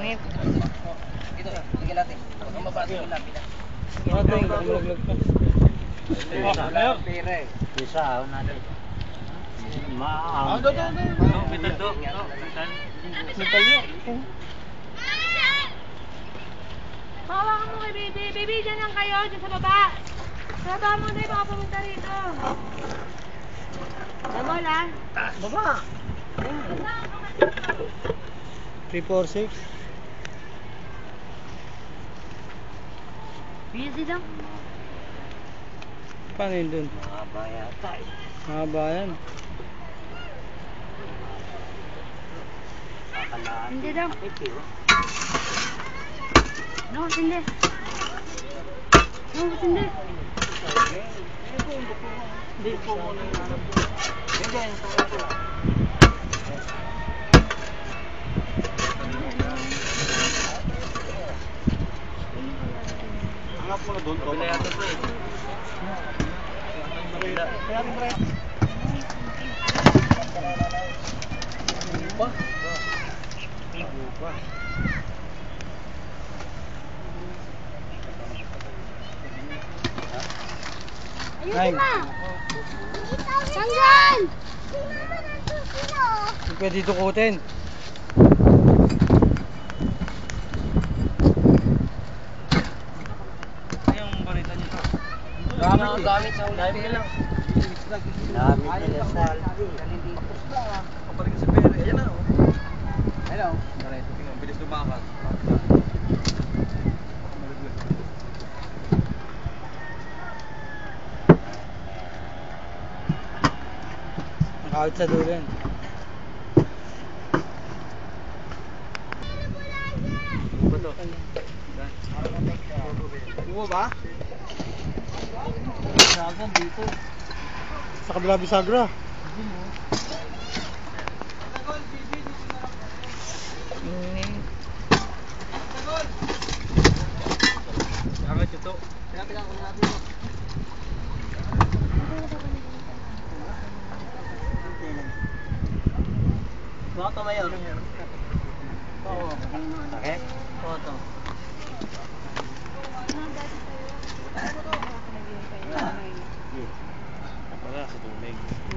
pangit. Ito, tingnan natin. Huwag kang mabasa yung lapida. Ito, laglag pa. Isa, natin. Maang. Metal yun. Hawakan mo kay Baby. Baby, dyan lang kayo. Dyan sa baba. Sa baba mo na baka pumunta rito. Damol, ha? Baba. 346. Busy daw. Paano yun dun? Mahaba yata eh. Mahaba yan. Kakalaan. Hindi daw. Ito. No, hindi. No, hindi. Hindi po muna yung alam ko. Hindi, ito lang. Hangat mo na doon. Kabila yata ito eh. Kaya rin pre. Bupa? Bupa. Ayusin na! Sanggan! Hindi pwede dukutin. Yung balita niyo to. Gamit sa ulit. Gamit nila sa Kapalik sa pera. Ayan na, oh. Hello. Tingnan, bilis lumakas. Nakakit sa dulo yan. Buo ba? Sagan dito. Sa kabila bisagra. Angat ito. Tingnan ko natin. Mga tumayo. Oo. sakit. Oo to. Wala sa tubig.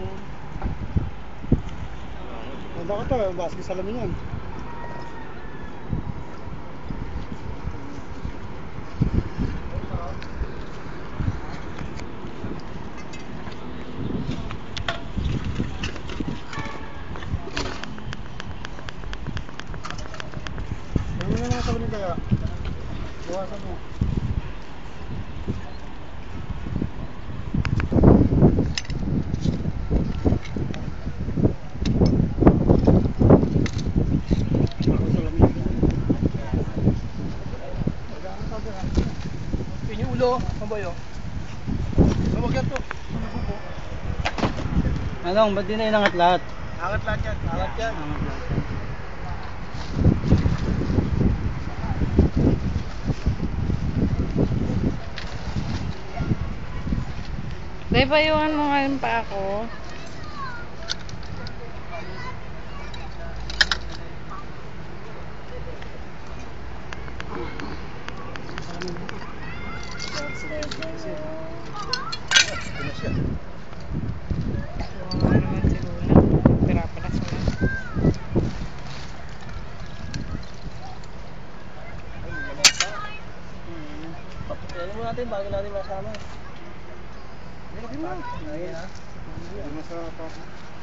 Handa ka to, basket sa lamin yan. Ano na mga sabi kaya? Buwasan mo. Yun yung ulo. Mabayo. Huwag yan to. Anong, ba't di na inangat lahat? Angat lahat yan. Angat yan. Angat lahat. Dahil payuhan mo ngayon pa ako. Tuwa naman si Luna. Pirapalas mo lang. Ano mo natin bago natin masama. Hindi masarap ako.